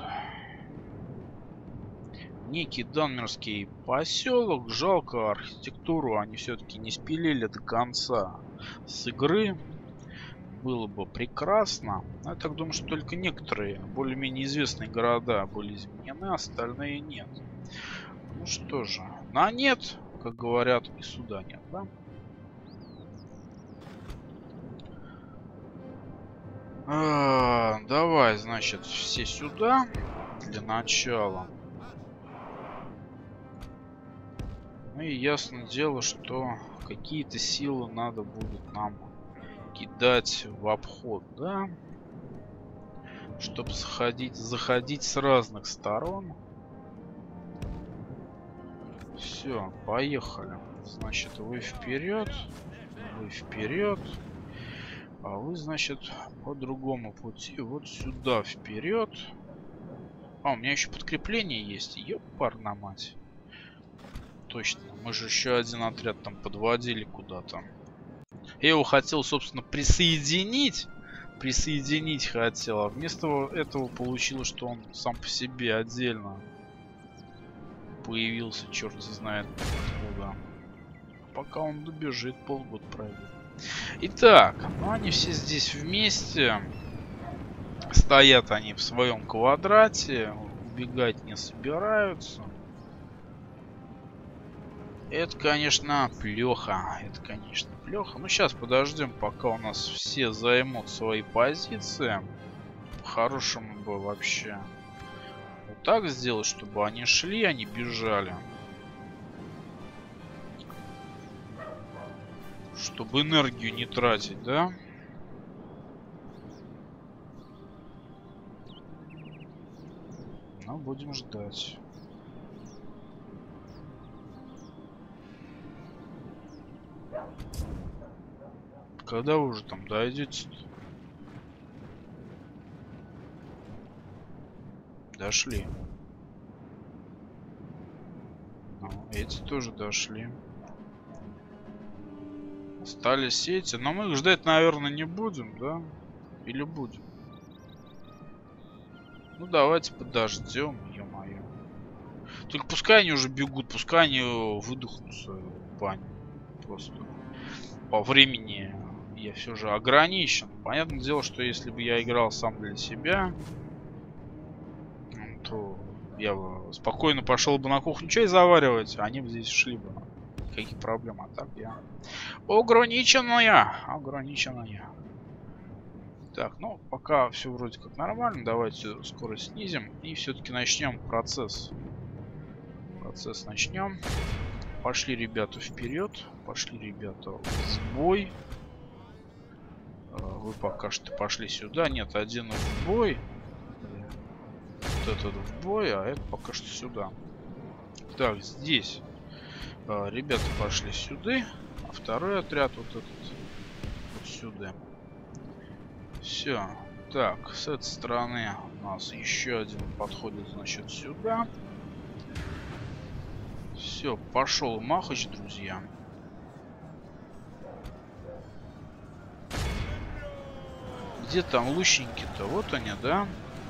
Некий данмерский поселок. Жалко, архитектуру они все-таки не спилили до конца с игры. Было бы прекрасно. Но я так думаю, что только некоторые более-менее известные города были изменены, остальные нет. Ну что же, на нет, как говорят, и суда нет, да? А, давай, значит, все сюда для начала. Ну и ясно дело, что какие-то силы надо будет нам кидать в обход, да? Чтобы заходить, заходить с разных сторон. Все, поехали. Значит, вы вперед, вы вперед. А вы, значит, по другому пути вот сюда вперед. А, у меня еще подкрепление есть. Ёпарна мать. Точно, мы же еще один отряд там подводили куда-то. Я его хотел, собственно, присоединить. Присоединить хотел. А вместо этого получилось, что он сам по себе отдельно появился. Черт знает откуда. Пока он добежит, полгода пройдет. Итак, ну они все здесь вместе. Стоят они в своем квадрате. Убегать не собираются. Это, конечно, плохо. Это, конечно, плохо. Ну, сейчас подождем, пока у нас все займут свои позиции. По-хорошему бы вообще вот так сделать, чтобы они шли, они бежали. Чтобы энергию не тратить, да? Ну, будем ждать. Когда вы уже там дойдете? Дошли. Ну, эти тоже дошли. Остались эти. Но мы их ждать, наверное, не будем, да? Или будем? Ну, давайте подождем, ё-моё. Только пускай они уже бегут, пускай они выдохнутся в баню. Просто по времени я все же ограничен. Понятное дело, что если бы я играл сам для себя, то я бы спокойно пошел бы на кухню чай заваривать, а они бы здесь шли бы. Какие проблемы? А так я ограниченная, ограниченная. Так, ну пока все вроде как нормально, давайте скорость снизим и все-таки начнем процесс. Процесс начнем. Пошли, ребята, вперед, пошли, ребята, в бой. Вы пока что пошли сюда, нет, один в бой. Вот этот в бой, а это пока что сюда. Так, здесь а, ребята пошли сюда, а второй отряд вот этот вот сюда. Все. Так, с этой стороны у нас еще один подходит, значит, сюда. Все, пошел махач, друзья. Где там лучники-то? Вот они, да?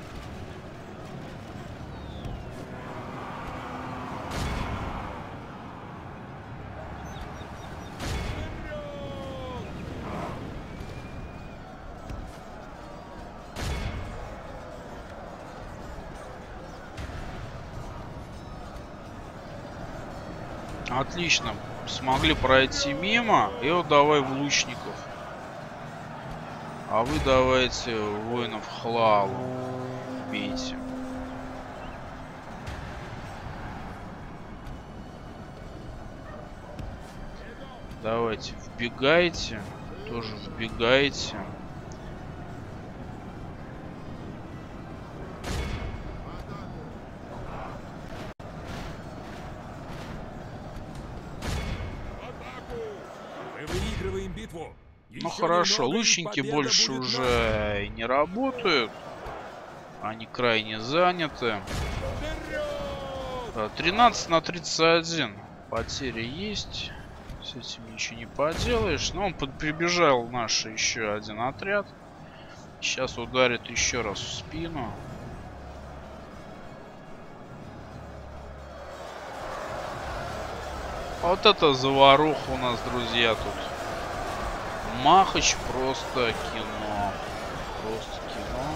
Отлично. Смогли пройти мимо. И вот давай в лучников. А вы давайте воинов Хлалу бейте. Давайте вбегайте. Тоже вбегайте. Ну хорошо, лучники больше уже не работают. Они крайне заняты. тринадцать на тридцать один. Потери есть. С этим ничего не поделаешь. Но он прибежал наш еще один отряд. Сейчас ударит еще раз в спину. Вот это заваруха у нас, друзья, тут. Махач просто кино. Просто кино.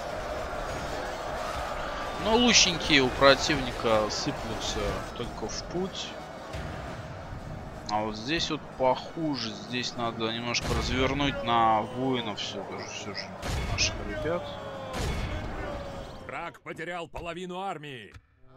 Но лучники у противника сыплются только в путь. А вот здесь вот похуже. Здесь надо немножко развернуть на воинов все, даже все же наших ребят.
Враг потерял половину армии.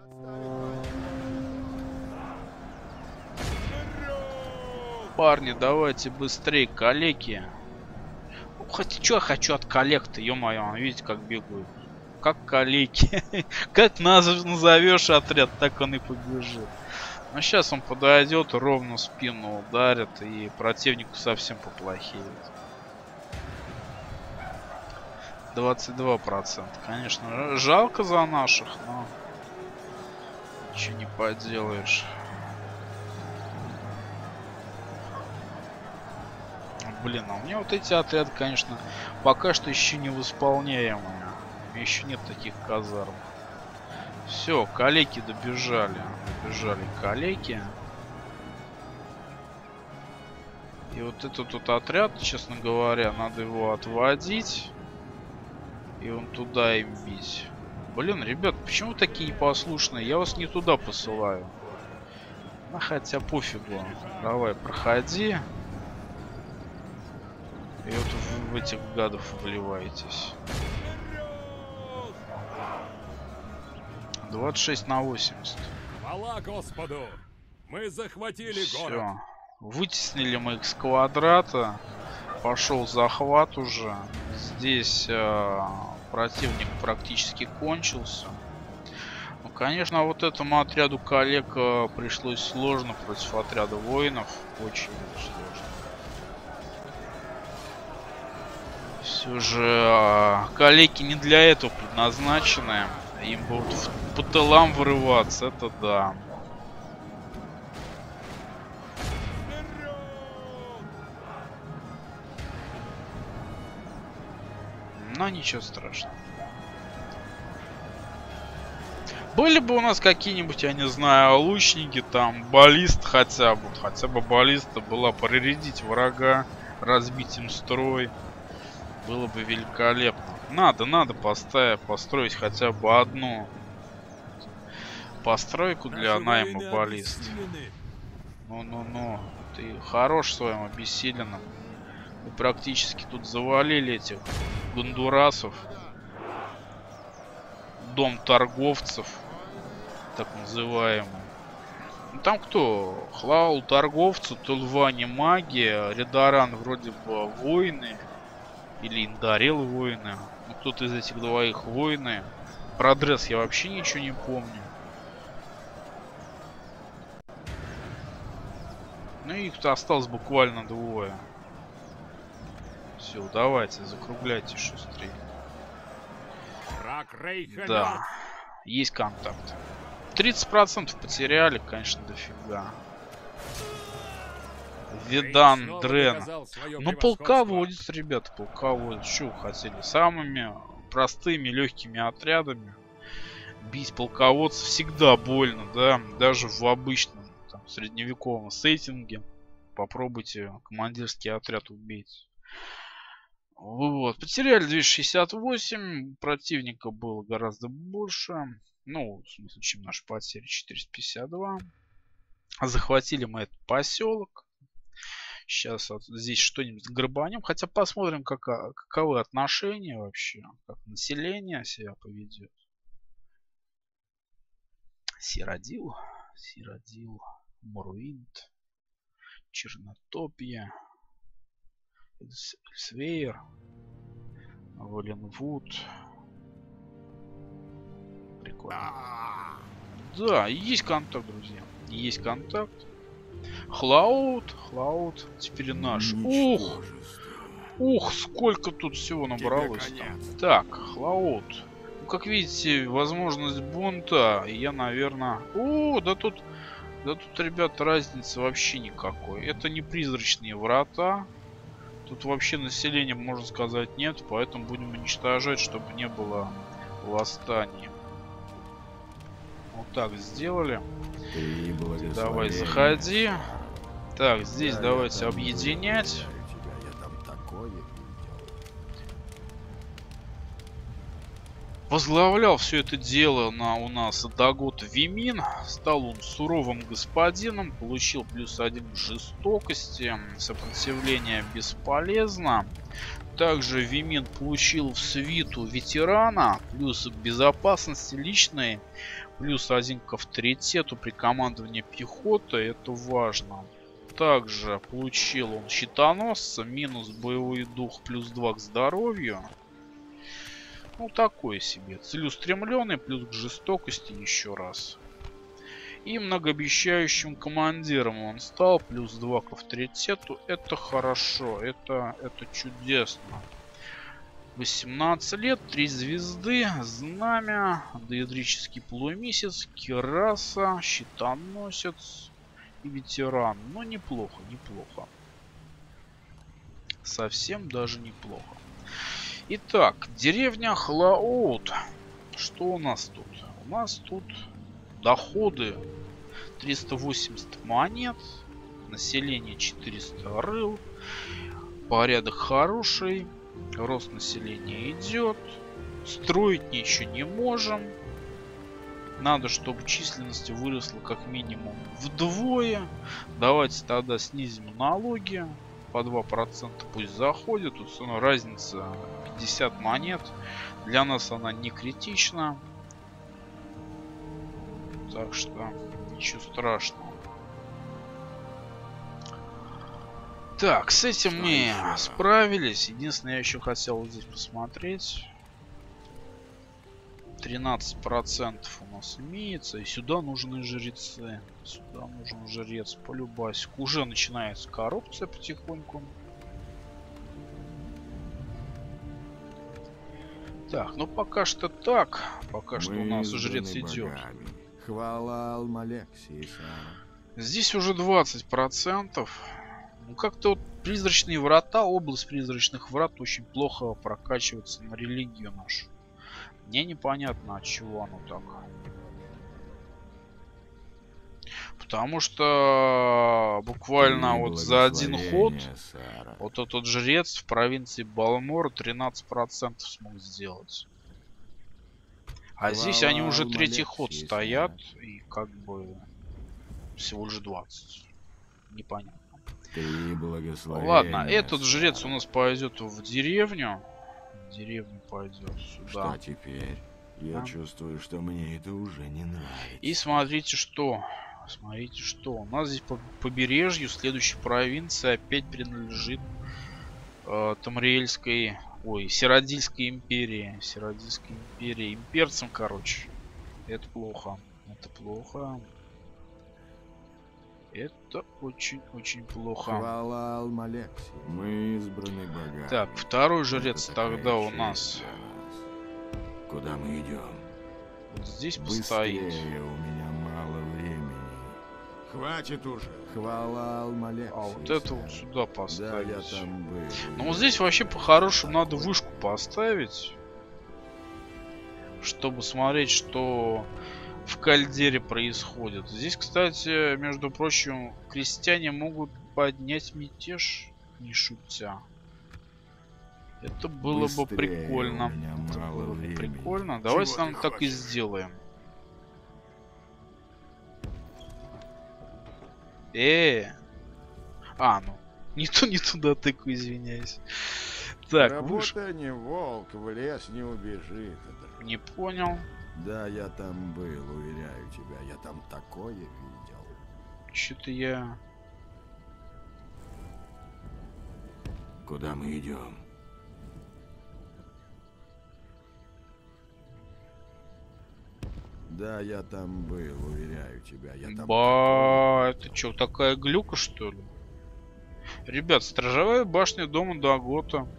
Парни, давайте быстрее, калеки. Хотя, что я хочу от коллег-то, ё-моё, видите, как бегают. Как калеки. Как назовешь отряд, так он и побежит. Но сейчас он подойдет, ровно в спину ударит, и противнику совсем поплохеет. двадцать два процента. Конечно, жалко за наших, но ничего не поделаешь. Блин, а у меня вот эти отряды, конечно, пока что еще не восполняемые. Еще нет таких казарм. Все, калеки добежали. Добежали калеки. И вот этот вот отряд, честно говоря, надо его отводить. И он туда им бить. Блин, ребят, почему вы такие непослушные? Я вас не туда посылаю. Ну, хотя пофигу. Давай, проходи. И вот в, в этих гадов вливаетесь. двадцать шесть на восемьдесят.
Хвала Господу! Мы захватили город.
Все. Вытеснили мы их с квадрата. Пошел захват уже. Здесь э, противник практически кончился. Ну, конечно, вот этому отряду коллег э, пришлось сложно против отряда воинов. Очень сложно. Все же э, коллеги не для этого предназначены. Им бы вот в- по тылам вырываться, это да. Но ничего страшного. Были бы у нас какие-нибудь, я не знаю, лучники, там, баллист хотя бы. Хотя бы баллиста была прорядить врага, разбить им строй. Было бы великолепно. Надо, надо поставить, построить хотя бы одну постройку для
Наши
найма
воины
баллист.
обессилены.
Ну-ну-ну, ты хорош своим обессиленным. Мы практически тут завалили этих гондурасов. Дом торговцев, так называемый. Ну, там кто? Хлаул торговцы, Тулвани маги, Редаран вроде бы воины. Или Индарел воины. Ну, кто-то из этих двоих воины. Про Дресс я вообще ничего не помню. Ну, их-то осталось буквально двое. Все, давайте, закругляйте шустрее.
Враг Рейха
Да,
мертв.
есть контакт. тридцать процентов потеряли, конечно, дофига.
Рейх
Видан,
снова
Дрен.
доказал свое
Ну,
превосходство.
полководец, ребята, полководец. Что вы хотели? Самыми простыми, легкими отрядами бить полководцев всегда больно, да? Даже в обычном, там, средневековом сеттинге. Попробуйте командирский отряд убить. Вот. Потеряли двести шестьдесят восемь. Противника было гораздо больше. Ну, в смысле, чем наши потери. четыреста пятьдесят два. Захватили мы этот поселок. Сейчас вот здесь что-нибудь грабанем. Хотя посмотрим, как, каковы отношения вообще. Как население себя поведет. Сиродил. Сиродил. Морвинд. Чернотопье. Эльсвейр. Воленвуд. Прикольно. Да, есть контакт, друзья. Есть контакт. Хлауд. Хлауд. Теперь наш. Ух! Ух, сколько тут всего набралось там. Так, Хлауд. Ну, как видите, возможность бунта. Я, наверное... О, да тут... Да тут, ребят, разницы вообще никакой. Это не призрачные врата. Тут вообще населения, можно сказать, нет. Поэтому будем уничтожать, чтобы не было восстаний. Вот так сделали. Давай, заходи. Так, здесь да, давайте объединять. Возглавлял все это дело на у нас Дагот Вимин. Стал он суровым господином. Получил плюс один к жестокости. Сопротивление бесполезно. Также Вимин получил в свиту ветерана. Плюс к безопасности личной. Плюс один к авторитету при командовании пехоты. Это важно. Также получил он щитоносца. Минус боевой дух. Плюс два к здоровью. Ну, такой себе. Целеустремленный, плюс к жестокости еще раз. И многообещающим командиром он стал. Плюс два к авторитету. Это хорошо. Это, это чудесно. восемнадцать лет, три звезды, знамя, доэдрический полумесяц, кираса, щитоносец и ветеран. Ну, неплохо, неплохо. Совсем даже неплохо. Итак, деревня Хлауд. Что у нас тут? У нас тут доходы триста восемьдесят монет, население четыреста рыл, порядок хороший, рост населения идет, строить ничего не можем. Надо, чтобы численность выросла как минимум вдвое. Давайте тогда снизим налоги. По два процента пусть заходит. Тут ну, разница пятьдесят монет. Для нас она не критична. Так что ничего страшного. Так, с этим мы справились. Единственное, я еще хотел вот здесь посмотреть. тринадцать процентов у нас имеется. И сюда нужны жрецы. Сюда нужен жрец. Полюбасик. Уже начинается коррупция потихоньку. Так, ну пока что так. Пока что у нас жрец идет.
Хвала Алмалек, Сейсара.
Здесь уже двадцать процентов. Ну как-то вот призрачные врата, область призрачных врат очень плохо прокачивается на религию нашу. Мне непонятно, от чего оно так. Потому что буквально
Ты
вот за один ход
Сара.
вот этот жрец в провинции Балмор тринадцать процентов смог сделать. А
Хвала
здесь они уже
Алмалек,
третий ход
Сейсара.
стоят и как бы всего лишь двадцать. Непонятно.
Три благословения,
Ладно, этот
Сара.
жрец у нас пойдет в деревню. В деревню пойдет сюда.
Что теперь? Я
Да.
чувствую, что мне это уже не нравится.
И смотрите, что. Смотрите, что. У нас здесь по побережью следующей провинции опять принадлежит э, Тамриэльской. Ой, Сиродильской империи. Сиродильской империи. Имперцам, короче. Это плохо. Это плохо. Это очень-очень плохо.
Хвала Алмалек. Мы избраны богами.
Так, второй жрец
Это такая
тогда у
честь
нас.
для нас. Куда мы идем?
Вот здесь
Быстрее,
постоит.
у меня мало времени.
Хватит уже.
Хвала Алмалек.
А вот
Сейсара.
это вот сюда
Да, я
поставить.
там был.
Ну вот здесь вообще по-хорошему надо вышку поставить. Чтобы смотреть, что в кальдере происходит. Здесь, кстати, между прочим, крестьяне могут поднять мятеж, не шутя. Это было бы
Быстрее,
прикольно.
у меня
Это
мало
было бы
времени.
прикольно. Давайте
Чего
нам
ты
так и
хочешь?
сделаем. Э, а, ну не то, не туда тыку, извиняюсь. Так, выш-
Работа не волк, в лес не убежит. Это
не понял.
Да, я там был, уверяю тебя. Я там такое видел.
Что-то я...
Куда мы идем? Да, я там был, уверяю тебя. Я там
Ба,
такое
это что, такая глюка, что ли? Ребят, сторожевая башня дома Дагота.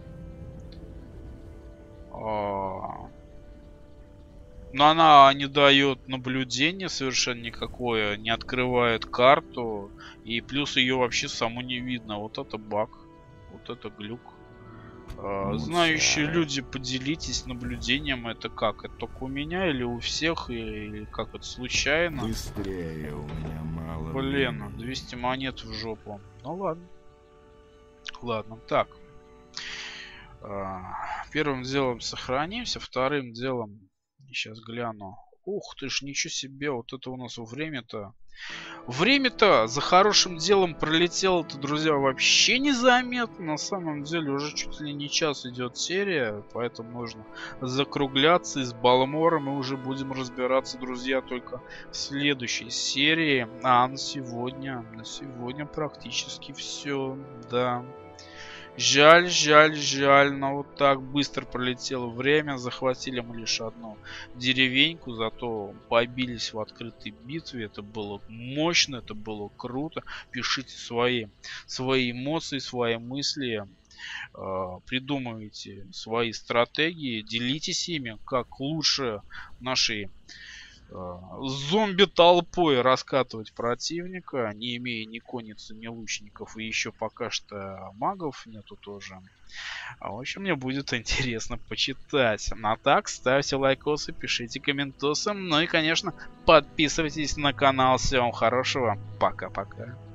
А... Но она не дает наблюдения совершенно никакое, не открывает карту. И плюс ее вообще саму не видно. Вот это баг. Вот это глюк. А,
Ну,
знающие
да.
люди, поделитесь наблюдением. Это как? Это только у меня или у всех? Или, или как это случайно?
Быстрее, у меня мало
Блин,
времени.
двести монет в жопу. Ну ладно. Ладно, так. А, Первым делом сохранимся, вторым делом сейчас гляну. Ух ты ж, ничего себе, вот это у нас время-то. Время-то за хорошим делом пролетело-то, друзья, вообще незаметно. На самом деле уже чуть ли не час идет серия, поэтому можно закругляться. И с Балмором мы уже будем разбираться, друзья, только в следующей серии. А на сегодня, на сегодня практически все, да. Жаль, жаль, жаль, но вот так быстро пролетело время. Захватили мы лишь одну деревеньку, зато побились в открытой битве. Это было мощно, это было круто. Пишите свои, свои эмоции, свои мысли. э, Придумывайте свои стратегии, делитесь ими, как лучше нашей зомби-толпой раскатывать противника, не имея ни конницы, ни лучников, и еще пока что магов нету тоже. А в общем, мне будет интересно почитать. Ну а так, ставьте лайкосы, пишите комментосы, ну и, конечно, подписывайтесь на канал. Всего вам хорошего, пока-пока.